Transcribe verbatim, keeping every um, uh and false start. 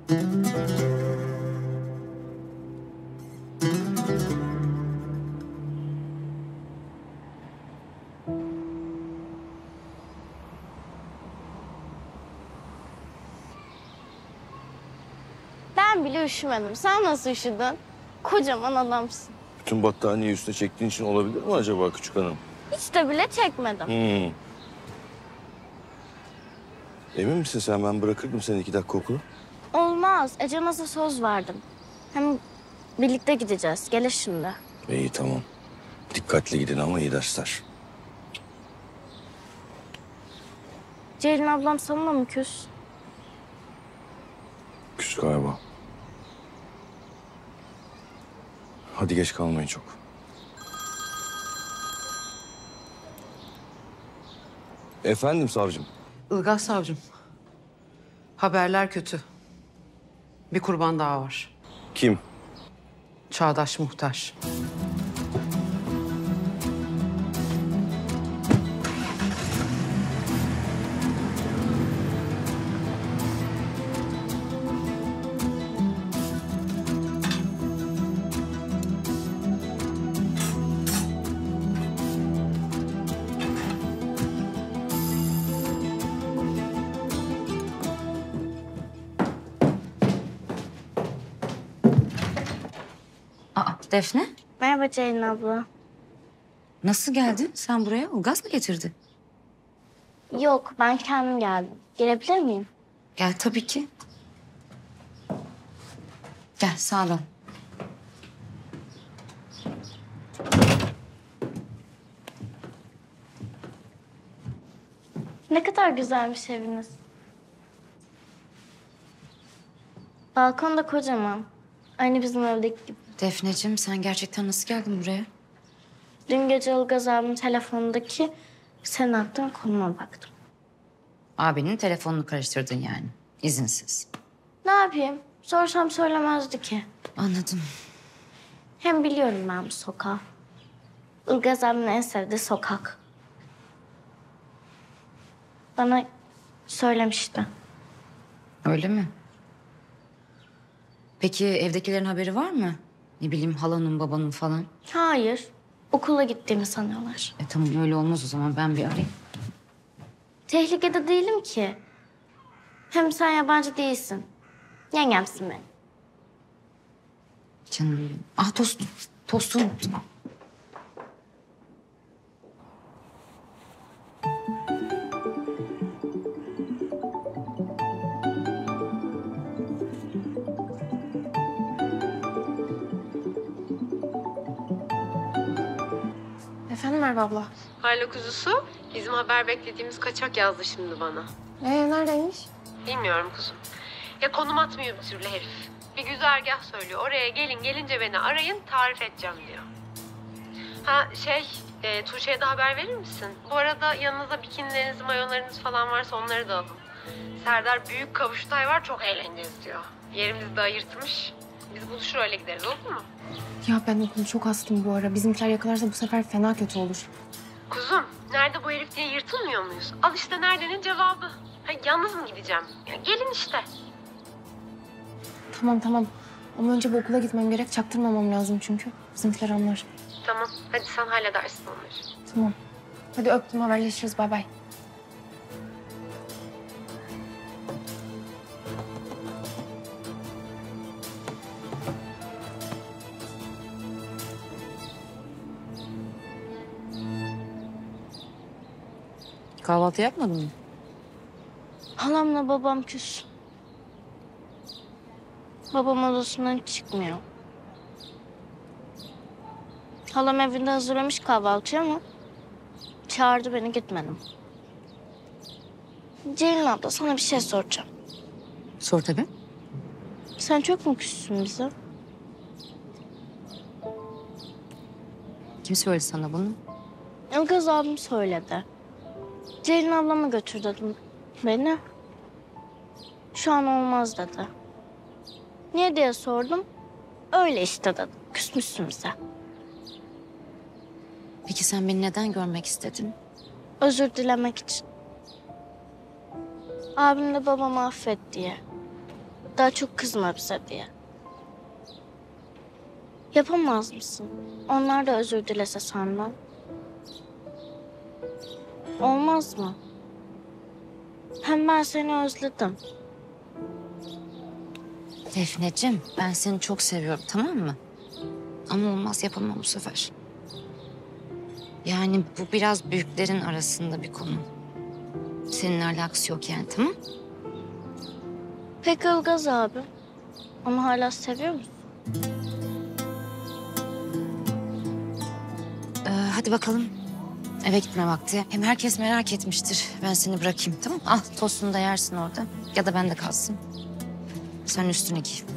Ben bile üşümedim. Sen nasıl üşüdün? Kocaman adamsın. Bütün battaniyeyi üstüne çektiğin için olabilir mi acaba küçük hanım? Hiç de bile çekmedim. Hmm. Emin misin sen? Ben bırakırdım seni iki dakika okula. Olmaz. Ece Naz'a söz verdim. Hem birlikte gideceğiz. Gelir şimdi. İyi tamam. Dikkatli gidin ama iyi dersler. Ceylin ablam sana mı küs? Küs galiba. Hadi geç kalmayın çok. Efendim savcım. Ilgaz savcım. Haberler kötü. Bir kurban daha var. Kim? Çağdaş Muhtar. Aa, Defne, Merhaba Ceylin abla. nasıl geldin sen buraya? Ilgaz mı getirdi? Yok, ben kendim geldim. Gelebilir miyim? Gel tabii ki. Gel sağdan. Ne kadar güzelmiş eviniz. Balkon da kocaman. Aynı bizim evdeki gibi. Defneciğim sen gerçekten nasıl geldin buraya? Dün gece Ilgaz abimin telefonundaki senin attığın konuma baktım. Abinin telefonunu karıştırdın yani. İzinsiz. Ne yapayım? Sorsam söylemezdi ki. Anladım. Hem biliyorum ben bu sokağı. Ilgaz abimin en sevdiği sokak. Bana söylemişti. Öyle mi? Peki evdekilerin haberi var mı? Ne bileyim halanın babanın falan. Hayır. Okula gittiğimi sanıyorlar. E tamam öyle olmaz o zaman ben bir arayayım. Tehlikede değilim ki. Hem sen yabancı değilsin. Yengemsin benim. Canım benim. Ah tost, tostu unuttum. Efendim Merve abla. Haylo kuzusu, bizim haber beklediğimiz kaçak yazdı şimdi bana. Ee neredeymiş? Bilmiyorum kuzum. Ya konum atmıyor bir türlü herif. Bir güzergah söylüyor. Oraya gelin, gelince beni arayın, tarif edeceğim diyor. Ha şey, e, Tuğçe'ye de haber verir misin? Bu arada yanınızda bikinileriniz, mayolarınız falan varsa onları da alın. Serdar büyük kavuştay var, çok eğleneceğiz diyor. Yerimizi de ayırtmış. Biz buluşur öyle gideriz, olur mu? Ya ben okulu çok astım bu ara. Bizimkiler yakalarsa bu sefer fena kötü olur. Kuzum, nerede bu herif diye yırtılmıyor muyuz? Al işte neredenin cevabı. Ha, yalnız mı gideceğim? Ya, gelin işte. Tamam tamam. Ama önce bu okula gitmem gerek. Çaktırmamam lazım çünkü. Bizimkiler anlar. Tamam, hadi sen halledersin onları. Tamam. Hadi öptüm, haberleşiriz. Bay bay. Kahvaltı yapmadın mı? Halamla babam küs. Babam odasından hiç çıkmıyor. Halam evinde hazırlamış kahvaltıyı ama çağırdı beni, gitmedim. Ceylin abla, sana bir şey soracağım. Sor tabii. Sen çok mu küssün bize? Kim söyledi sana bunu? Ilgaz abim söyledi. Ceylin ablama götür dedim beni. Şu an olmaz dedi. Niye diye sordum. Öyle işte dedi. Küsmüşsün bize. Peki sen beni neden görmek istedin? Özür dilemek için. Abim de babamı affet diye. Daha çok kızma bize diye. Yapamaz mısın? Onlar da özür dilese senden. Olmaz mı? Hem ben seni özledim. Defneciğim, ben seni çok seviyorum, tamam mı? Ama olmaz, yapamam bu sefer. Yani bu biraz büyüklerin arasında bir konu. Seninle alakası yok yani, tamam? Peki Ilgaz abi? Onu hala seviyor musun? Ee, hadi bakalım. Eve gitme vakti. Hem herkes merak etmiştir. Ben seni bırakayım, tamam mı? Al, tostunu da yersin orada. Ya da bende kalsın. Sen üstüne giy.